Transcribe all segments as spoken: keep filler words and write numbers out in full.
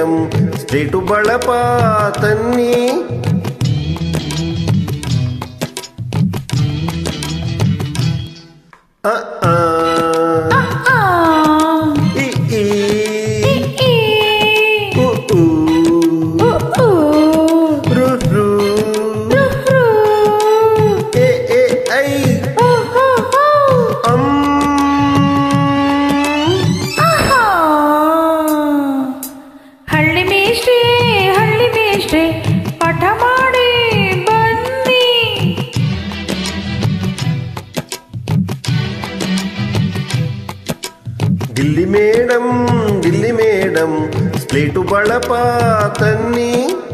Madam slate ಬಳಪ ತನ್ನಿ. ಅ ಆ ಇ ಈ ಉ ಊ ರು ರು ಎ ಎ ಐ ಅಂ. ಹಳ್ಳಿ ಮೇಷ್ಟ್ರೆ ಹಳ್ಳಿ ಮೇಷ್ಟ್ರೆ ಪಾಠ ಮಾಡಿ ಬನ್ನಿ. Delhi madam Delhi madam slate ಬಳಪ ತನ್ನಿ.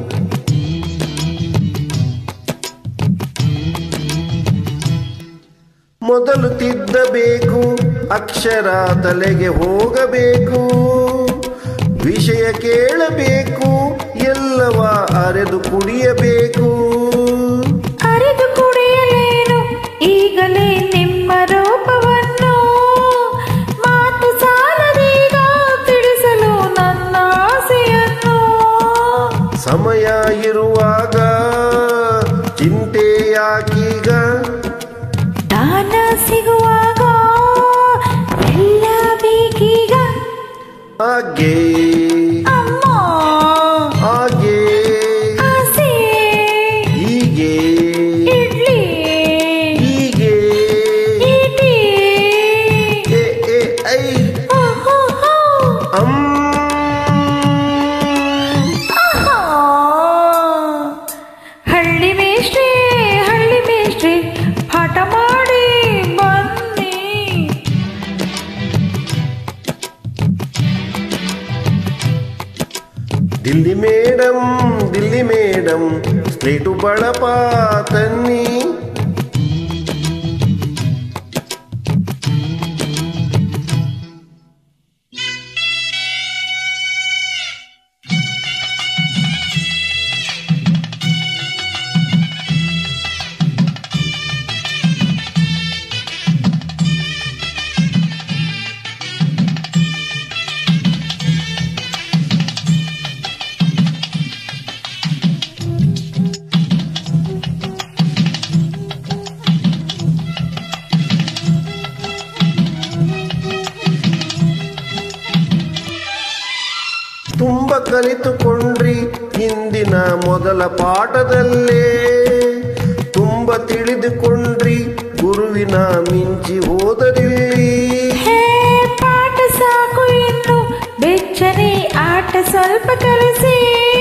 ಮೊದಲು ತಿದ್ದಬೇಕು, ಅಕ್ಷರ ತಲೆಗೆ ಹೋಗಬೇಕು, ವಿಷಯ ಕೇಳಬೇಕು, ಎಲ್ಲವ ಅರೆದು ಕುಡಿಯಬೇಕು. ಅರೆದು ಕುಡಿಯಲೇನು ಈಗಲೇ ನಿಮ್ಮ ರೂಪವನ್ನು, ಮಾತು ಸಾಲದೀಗ ತಿಳಿಸಲು ನನ್ನ ಆಸೆಯನ್ನು. ಸಮಯ ಇರುವಾಗ ಚಿಂತೆ ಯಾಕೀಗ, ದಾನ ಸಿಗುವಾಗ ಎಲ್ಲ ಬೇಕೀಗ. ಹಾಗೆ ಅಮ್ಮ ಹಾಗೆ ಆಸೆ ಹೀಗೆ ಇಡ್ಲಿ ಹೀಗೆ ಇಡ್ಲಿ ಎ ಎ ಐ ಅಂ. ಹಳ್ಳಿ ಮೇಷ್ಟ್ರೆ ಹಳ್ಳಿ ಮೇಷ್ಟ್ರೆ ಪಾಠ ಮಾಡಿ ಬನ್ನಿ. Delhi madam Delhi madam slate ಬಳಪ ತನ್ನಿ. ತುಂಬ ಕಲಿತುಕೊಂಡ್ರಿ ಹಿಂದಿನ ಮೊದಲ ಪಾಠದಲ್ಲೇ, ತುಂಬ ತಿಳಿದುಕೊಂಡ್ರಿ ಗುರುವಿನ ಮಿಂಚಿ ಹೋದರಿಲ್ಲಿ. ಹೇ ಪಾಠ ಸಾಕು ಇನ್ನು ಬೆಚ್ಚನೆ ಆಟ ಸ್ವಲ್ಪ ಕಲಿಸಿ,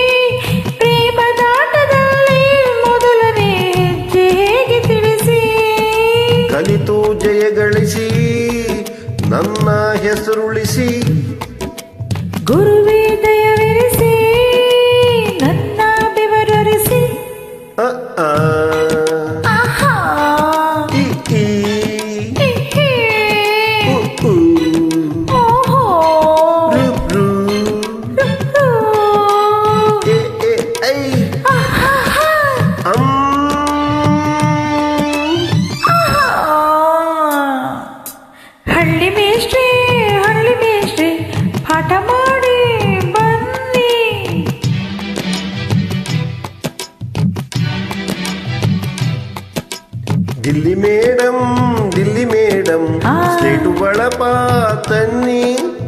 ಪ್ರೇಮದಾಟದಲ್ಲಿ ಮೊದಲನೇ ಹೆಜ್ಜೆ ಹೇಗೆ ತಿಳಿಸಿ. ಕಲಿತು ಜಯ ಗಳಿಸಿ ನನ್ನ ಹೆಸರುಳಿಸಿ, ಗುರುವೇ ದಯವಿರಿಸಿ ನನ್ನ ಬೆವರರಿಸಿ. ಅ ಆ ಆಹಾ ಇ ಈ ಇಹಿ ಉ ಊ ಓಹೋ ರು ರು ರು ಎ ಎ ಐ ಆಹಾ ಅಂ. ಆಹಾ. ಹಳ್ಳಿ ಮೇಷ್ಟ್ರೆ ಹಳ್ಳಿ ಮೇಷ್ಟ್ರೆ ಪಾಠ ಮಾಡಿ ಬನ್ನಿ. Delhi madam Delhi madam slate ಬಳಪ ತನ್ನಿ.